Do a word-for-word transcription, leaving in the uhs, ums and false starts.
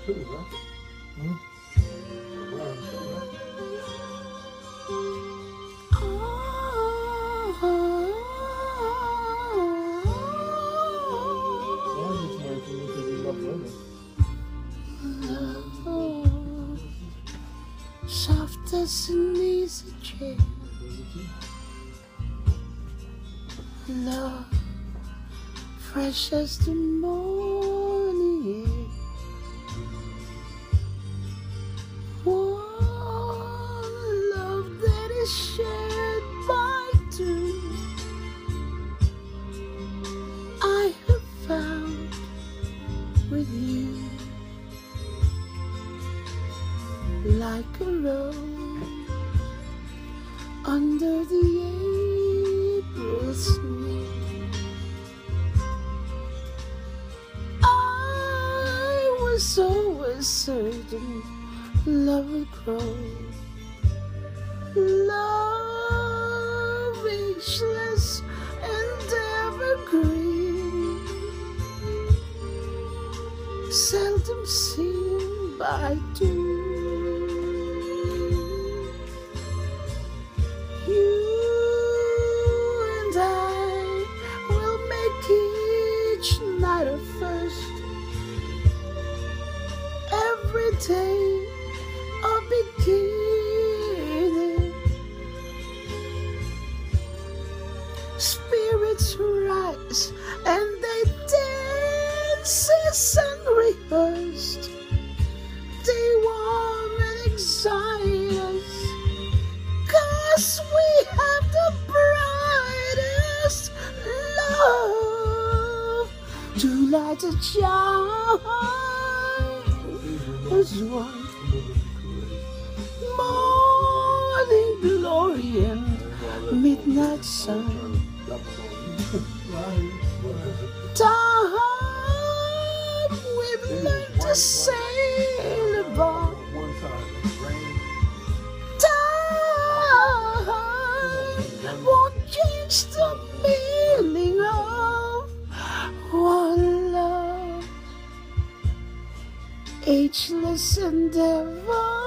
Love, soft as an easy chair. Love, fresh as the morning air. One love that is shared by two. I have found with you, like a rose under the April snow. I was always certain love would grow. Love ageless and evergreen, seldom seen by two. You and I will make each night a first, every day a beginning. Spirits rise and they dance as unrehearsed. They warm and excite us, 'cause we have the brightest love to light a child as one. Morning glory and midnight sun. Time we've learned to sail above. Time won't change the meaning of one love, ageless and ever.